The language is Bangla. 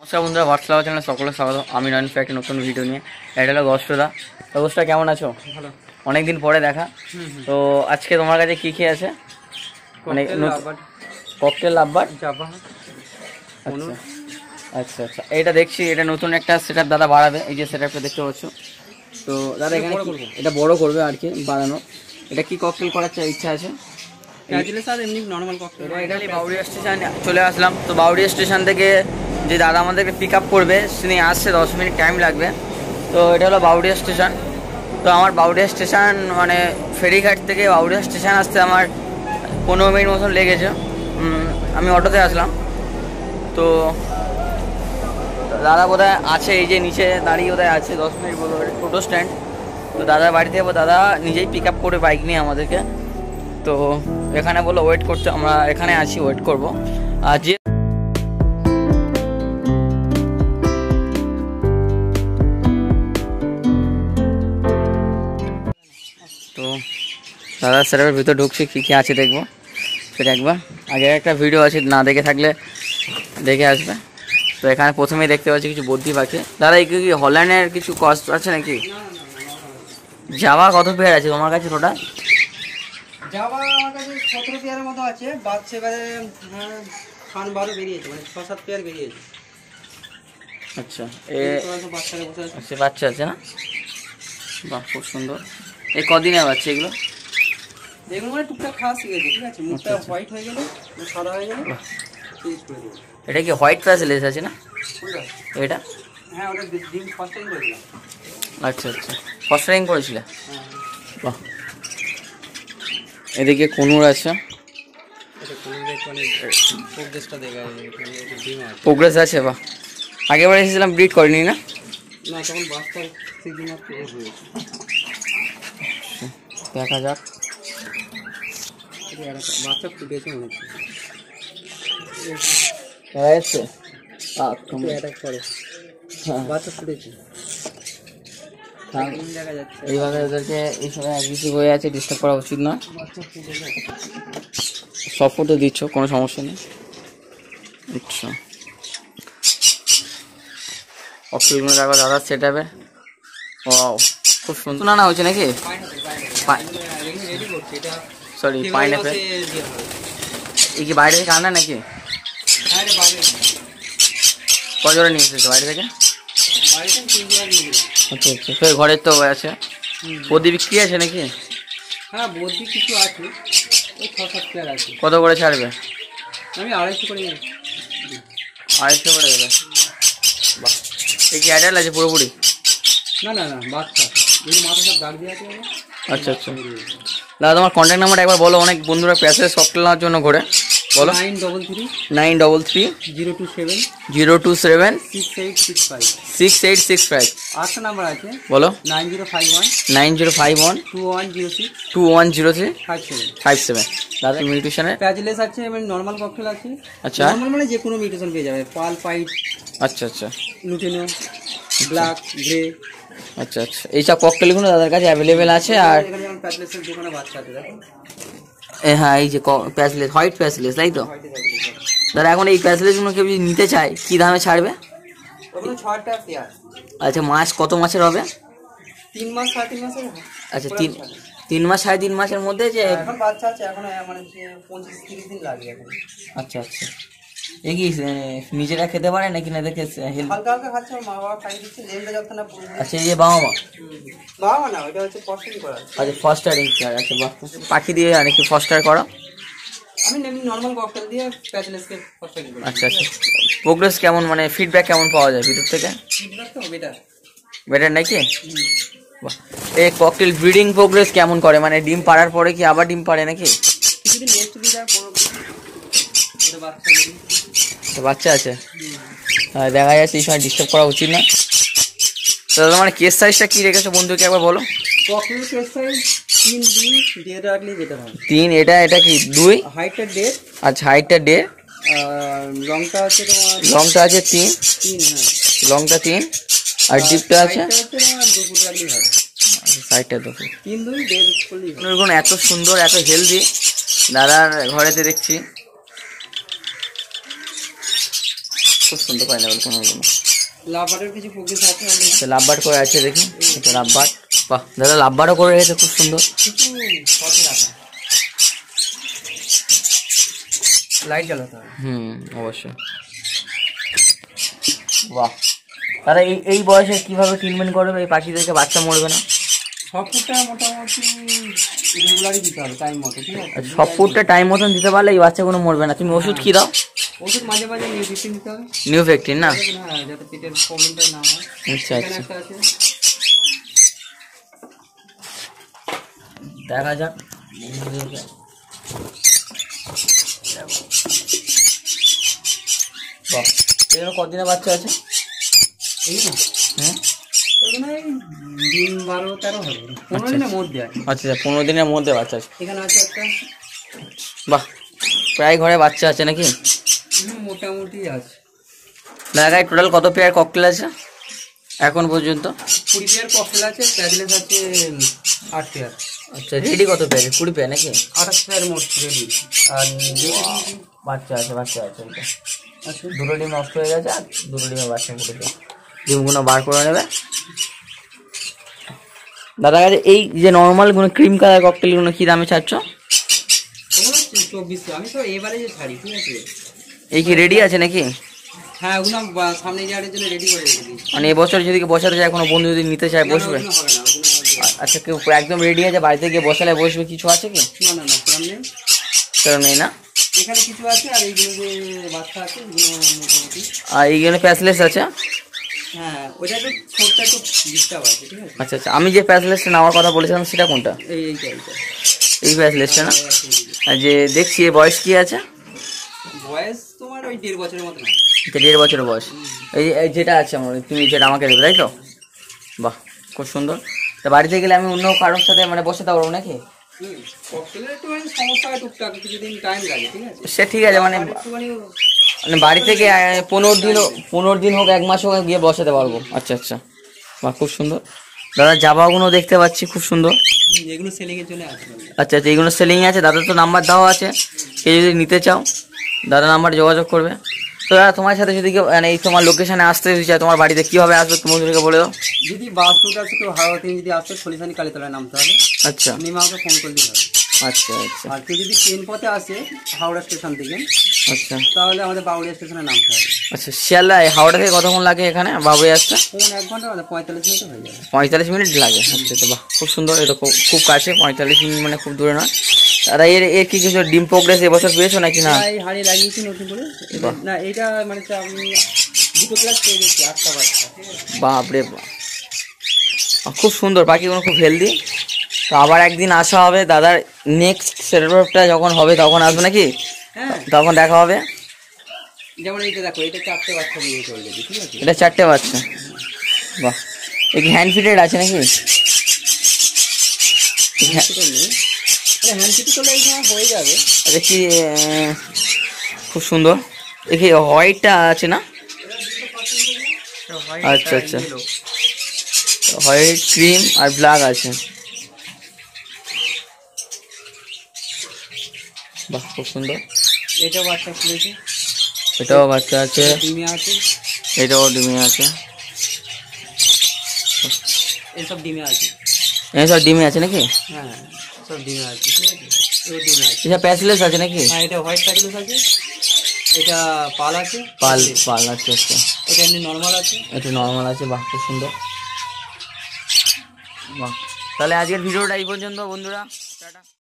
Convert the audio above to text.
নমস্কার বন্ধুরা, হোয়াটসঅ্যাপ চ্যানেলে সকলে স্বাগত। আমি নয়ন ফ্যাক্ট নতুন ভিডিও নিয়ে। এটা হলো গস্তদা। তো গোস্তা কেমন আছো? ভালো। অনেকদিন পরে দেখা। তো আজকে তোমার কাছে কি কি আছে? মানে ককটেল লাভবার জাভা। আচ্ছা আচ্ছা আচ্ছা, এটা দেখছি এটা নতুন একটা সেটআপ দাদা বাড়াবে। এই যে সেটআপটা দেখতে পাচ্ছ। তো দাদা এখানে এটা বড় করবে আর কি, বাড়ানো। এটা কি ককটেল করার ইচ্ছা আছে? এমনি নর্মাল ককটেল। এটা বাউরিয়া স্টেশন চলে আসলাম। তো বাউরিয়া স্টেশন থেকে যে দাদা আমাদেরকে পিক আপ করবে তিনি আসছে, 10 মিনিট টাইম লাগবে। তো এটা হলো বাউরিয়া স্টেশন। তো আমার বাউরিয়া স্টেশন মানে ফেরিঘাট থেকে বাউরিয়া স্টেশন আসতে আমার 15 মিনিট মতন লেগেছে। আমি অটোতে আসলাম। তো দাদা বোধহয় আছে, এই যে নিচে দাঁড়িয়ে বোধহয় আছে, 10 মিনিট বলবো টোটো স্ট্যান্ড। তো দাদার বাড়িতে যাবো, দাদা নিজেই পিক আপ করে বাইক নিয়ে আমাদেরকে। তো এখানে বললো ওয়েট করতে, আমরা এখানে আছি, ওয়েট করবো। আর যে তো দাদা স্যারের ভিতর ঢুকছি, কী কী আছে দেখবো সেটা একবার। আগে একটা ভিডিও আছে, না দেখে থাকলে দেখে আসবে। তো এখানে প্রথমেই দেখতে পাচ্ছি কিছু বদ্যি পাখি। দাদা এই কি হল্যান্ডের কিছু কস্ট আছে নাকি? জাভা কত পেয়ার আছে তোমার কাছে টোটাল? জাভা আমার কাছে 17 পেয়ারের মতো আছে। বাচ্চা এবারে খান 12 বেরিয়েছে, মানে 6-7 পেয়ার বেরিয়েছে। আচ্ছা, বাচ্চারা বাচ্চা আছে না? বাহ, খুব সুন্দর। এই কদিনের বাচ্চা এগুলো? দেখুন, মানে টুকটাক খাওয়া শিখেছে, ঠিক আছে। মুখটা হোয়াইট হয়ে গেলে, সাদা হয়ে গেলে চেঞ্জ করে দেবো। এটা কি হোয়াইট ফ্যাসিলিস আছে না এটা? হ্যাঁ, ওটা ডিম ফার্স্ট টাইম করেছিলাম। আচ্ছা আচ্ছা, ফার্স্ট টাইম করেছিলে? হ্যাঁ। বাহ, এদিকে কুনুর আছে, প্রোগ্রেস আছে। বাহ, আগেবার এসেছিলাম, ব্রিড করিনি না? না, তখন বাচ্চার সিজন অফ হয়েছে। দেখা যাক। বাচ্চা ফুটেছে মনে হচ্ছে, এসছে অ্যাটাক করে। বাচ্চা ফুটেছে, দেখা যাচ্ছে। এইভাবে ওদেরকে এই সময় অ্যাগ্রেসিভ হয়ে আছে, ডিস্টার্ব করা উচিত না। সব ফটো দিচ্ছ, কোনো সমস্যা নেই। আচ্ছা, অফিসগুলো দেখো দাদা সেট হবে। ও খুব সুন্দর না হয়েছে নাকি? Sorry, pineapple. এই কি বাইরে থেকে আনা নাকি? কজোড়া নিয়ে এসেছে বাইরে থেকে? আচ্ছা আচ্ছা, ফের ঘরের তো আছে। বদ্যি বিক্রি আছে নাকি? হ্যাঁ, বদ্যি কিছু আছে, ওই 6-7 পেয়ার আছে। কত করে ছাড়বে? আমি 250 করে নিই। 250 করে দেবে? বাহ, এই কি অ্যাডাল্ট আছে পুরোপুরি? না না না, বাচ্চা, এই মাথা সব দাগ দিয়ে আছে। আচ্ছা আচ্ছা, দাদা তোমার কন্ট্যাক্ট নাম্বারটা একবার বলো, অনেক বন্ধুরা প্যাসেজ ককটেল নেওয়ার জন্য ঘোরে। বলো। 933 027 027 6865। 6865। আরেকটা নাম্বার আছে, বলো। 9051 9051 2106 2103 57। দাদা মিউটেশনের প্যাচলেস আছে, মানে নর্মাল ককটেল আছে। আচ্ছা, নর্মাল মানে যে কোনো মিউটেশন পেয়ে যাবে। পাল, পাইট, আচ্ছা আচ্ছা, লুটিনো, ব্ল্যাক, গ্রে। আচ্ছা আচ্ছা, এইসব ককটেলগুলো দাদার কাছে অ্যাভেলেবেল আছে। আর এখানে যেমন প্যাচলেসের দোকানে বাচ্চা আছে, দেখো। হ্যাঁ, এই যে প্যাসলেস, হোয়াইট প্যাসলেস, তাই তো? দাদা এখন এই প্যাসলেসগুলো কেউ যদি নিতে চায় কী দামে ছাড়বে? ওগুলো 6 টাকা পেয়ার। আচ্ছা, মাস কত মাসের হবে? 3 মাস 3.5 মাসের। আচ্ছা, 3 মাস 3.5 মাসের মধ্যে যে এখন বাচ্চা আছে, এখন মানে 25-30 দিন লাগে এখন। আচ্ছা আচ্ছা, এ কি নিজেরা খেতে পারে নাকি না? দেখে হালকা হালকা খাচ্ছে, মা বাবা খাইয়ে দিচ্ছে, লেনটা যত না পুরো। আচ্ছা, এই যে বাবা মা? বাবা মা না, ওইটা হচ্ছে ফস্টারিং করা। আচ্ছা, ফস্টারিং। আচ্ছা বাহ, পাখি দিয়ে আর কি ফস্টার করা? আমি নর্মাল ককটেল দিয়ে প্যাচলেসকে ফস্টারিং করি। আচ্ছা আচ্ছা, প্রোগ্রেস কেমন, মানে ফিডব্যাক কেমন পাওয়া যায় ভিতর থেকে? ফিডব্যাক তো বেটার। বেটার নাকি? বাহ, এই ককটেল ব্রিডিং প্রোগ্রেস কেমন করে, মানে ডিম পাড়ার পরে কি আবার ডিম পাড়ে নাকি? কিছুদিন রেস্ট দিয়ে যায়, বাচ্চা আছে। দেখা যাচ্ছে এই সময় ডিস্টার্ব করা উচিত না। দাদা মানে কেস সাইজটা কি রেখেছো বন্ধুকে একবার বলো। ককটেল কেস সাইজ 3 2 দিয়ে রাখলে বেটার হবে। 3, এটা কি 2? হাইটটা 1.5। আচ্ছা, হাইটটা 1.5। লংটা আছে তোমার, লংটা আছে 3। হ্যাঁ, লংটা 3। আর ডিপটা আছে 2 ফুট রাখলেই হবে। সাইডটা 2 ফুট। 3 2 1.5 করলেই হবে। এত সুন্দর, এত হেলদি দাদার ঘরেতে দেখছি। খুব সুন্দর পাইনাপেল কোনো লাভবারের কিছু প্রোগ্রেস আছে অলরেডি। লাভবার করে আছে দেখি, এটা লাভবার। বাহ দাদা লাভবারও করে রেখেছে, খুব সুন্দর। কিছু শর্টে রাখা, লাইট জ্বালাতে হবে। অবশ্যই। বাহ দাদা এই বয়সে কিভাবে ট্রিটমেন্ট করবে এই পাখিদেরকে, বাচ্চা মরবে না? সব ফুডটা মোটামুটি রেগুলারই দিতে হবে টাইম মতো, ঠিক আছে? সব ফুডটা টাইম মতন দিতে পারলে এই বাচ্চাগুলো মরবে না। তুমি ওষুধ কি দাও? ওষুধ মাঝে মাঝে নিউ ভ্যাকসিন দিতে হবে। নিউ ভ্যাকসিন না? হ্যাঁ, যাতে পেটের প্রবলেমটা না হয়। আচ্ছা এখানে আচ্ছা, একটা আছে, দেখা যাক। বাহ এগুলো কতদিনের বাচ্চা আছে? এই না হ্যাঁ এখানে দিন 12-13 হবে, 15 দিনের মধ্যে আছে। আচ্ছা 15 দিনের মধ্যে বাচ্চা আছে। এখানে আছে একটা, বাহ প্রায় ঘরে বাচ্চা আছে নাকি? মোটামুটি আছে। জায়গায় টোটাল কত পেয়ার ককটেল আছে এখন পর্যন্ত? 20 পেয়ার ককটেল আছে, প্যাডলেস আছে 8 পেয়ার। আচ্ছা রেডি কত পেয়ার? 20 পেয়ার নাকি? 28 পেয়ার মোট রেডি। আর বাচ্চা আছে এটা আচ্ছা, দুটো ডিম নষ্ট হয়ে গেছে, আর দুটো ডিমে বাচ্চা ফুটেছে। ডিমগুলো বার করে নেবে দাদা কাছে। এই যে নর্মাল গুলো ক্রিম কালার ককটেলগুলো কি দামে ছাড়ছ? ওগুলো 24, আমি তো এবারে যে ছাড়ি, ঠিক আছে? এই কি রেডি আছে নাকি? হ্যাঁ, ওগুলো সামনে যাওয়ার জন্য রেডি করে রেখে দিই। মানে এবছর যদি বসাতে চায়, কোনো বন্ধু যদি নিতে চায় বসবে? ওগুলো হবে না, ওগুলো আচ্ছা কেউ একদম রেডি আছে, বাড়িতে গিয়ে বসালে বসবে, কিছু আছে কি? না, সামনে কারণ নেই না? এখানে কিছু আছে, আর এইগুলো যে বাচ্চা আছে ওগুলো মোটামুটি। আর এইগুলো প্যাসলেস আছে? হ্যাঁ, ওইটা তো ছোটটা একটু ডিস্টার্ব আছে, ঠিক আছে? আচ্ছা আচ্ছা, আমি যে প্যাসলেসটা নেওয়ার কথা বলেছিলাম সেটা কোনটা? এইটা এই প্যাসলেসটা না? আর যে দেখছি এর বয়স কি আছে? বয়স তোমার ওই 1.5 বছরের মতো। এটা 1.5 বছরের বয়স। এই যেটা আছে আমার, তুমি যেটা আমাকে দেবে তাই তো? বাহ খুব সুন্দর। তা বাড়িতে গেলে আমি অন্য কারোর সাথে মানে বসাতে পারবো নাকি? ককটেলের একটু সমস্যা হয় টুকটাক, কিছুদিন টাইম লাগে, ঠিক আছে? সে ঠিক আছে, মানে একটুখানি মানে বাড়ি থেকে 15 দিন হোক 1 মাস হোক গিয়ে বসাতে পারবো। আচ্ছা আচ্ছা বাহ খুব সুন্দর। দাদা জামাগুলো দেখতে পাচ্ছি খুব সুন্দর। এগুলো সেলিং এর জন্য আছে। আচ্ছা আচ্ছা, এইগুলো সেলিং আছে। দাদা তো নাম্বার দেওয়া আছে, কেউ যদি নিতে চাও দাদা নাম্বার যোগাযোগ করবে। তো দাদা তোমার সাথে যদি কেউ মানে এই তোমার লোকেশনে আসতে চায়, তোমার বাড়িতে কীভাবে আসবে তুমি ওদেরকে বলে দাও। যদি বাস রুট আছে, কেউ হাওড়া থেকে যদি আসে, খলিশানি কালীতলায় নামতে হবে। আচ্ছা নেমে আমাকে ফোন করলেই হবে। আচ্ছা আচ্ছা আর কেউ যদি ট্রেন পথে আসে হাওড়া স্টেশন থেকে, আচ্ছা তাহলে আমাদের বাউড়িয়া স্টেশনে নামতে হবে। আচ্ছা শিয়ালদায় হাওড়া থেকে কতক্ষণ লাগে এখানে বাবুই আসতে? 1 ঘন্টা, 45 মিনিট হয়ে যাবে। 45 মিনিট লাগে? আচ্ছা আচ্ছা বাহ খুব সুন্দর। এটা খুব কাছে, 45 মিনিট মানে খুব দূরে নয়। দাদা এর কি কিছু ডিম প্রোগ্রেস এবছর পেয়েছো নাকি না? হাড়ি লাগিয়েছি নতুন করে। না, এটা মানে আমি 2 ক্লাস পেয়ে গেছি, 8টা বাচ্চা, ঠিক আছে? বাপরে বাপ খুব সুন্দর পাখিগুলো, খুব হেলদি। তো আবার একদিন আসা হবে দাদার, নেক্সট সেটআপটা যখন হবে তখন আসবে নাকি? হ্যাঁ, তখন দেখা হবে। যেমন এইটা দেখো, এটা 4টে বাচ্চা দিয়ে চলে যাবে, ঠিক আছে? এটা 4টে বাচ্চা। বাহ এই কি হ্যান্ড ফিটেড আছে নাকি? হ্যান্ডফিট করলে এই সময় হয়ে যাবে। এটা কি খুব সুন্দর। দেখি হোয়াইটটা আছে না? আচ্ছা আচ্ছা, হোয়াইট ক্রিম আর ব্ল্যাক আছে। বাহ খুব সুন্দর। এটা বাচ্চা খুলেছে, এটাও বাচ্চা আছে, ডিমে আছে, এটাও ডিমে আছে। এসব ডিমে আছে। সব ডিমে আছে নাকি? হ্যাঁ, সব ডিমে আছে, ঠিক আছে? এও ডিমে আছে। এটা প্যাসলেস আছে নাকি? হ্যাঁ, এটা হোয়াইট প্যাকেজ আছে, এটা পাল আছে, পাল আছে। আচ্ছা এটা এমনি নর্মাল আছে। এটা নর্মাল আছে। বাহ খুব সুন্দর। বাহ তাহলে আজকের ভিডিওটা এই পর্যন্ত বন্ধুরা, টাটা।